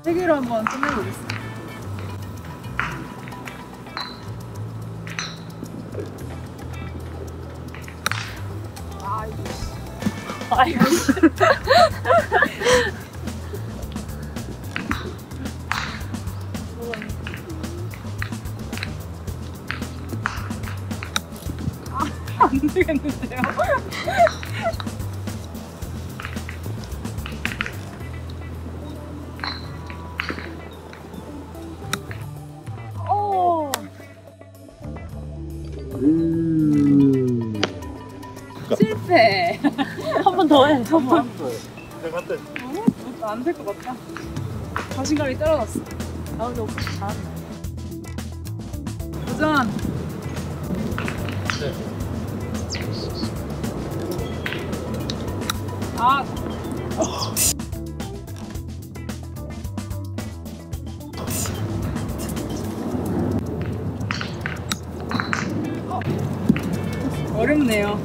세 개로 한번 끝내보겠습니다. 아이고. 안 되겠는데요? 오. 실패. 한 번 더 해. 한 번. 내가 한 대. 안 될 것 같다. 자신감이 떨어졌어. 아 근데 오빠 잘한다. 도전. 네. 아. 어렵네요.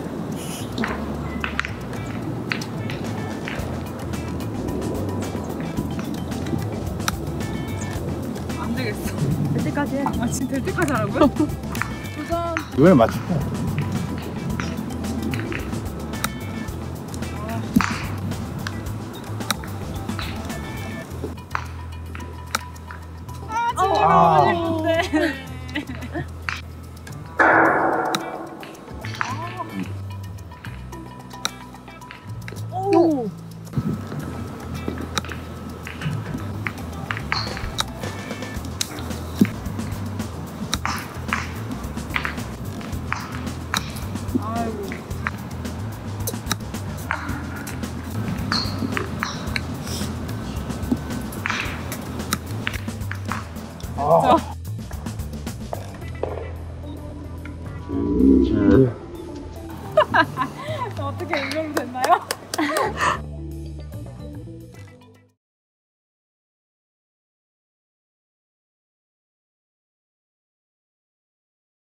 안 되겠어. 될 때까지 해. 아, 지금 될 때까지 하라고요? 도전. 이번에 맞출게. 아, 아쉬운데. 오. 아이고. 아. 어떻게 이 정도 됐나요?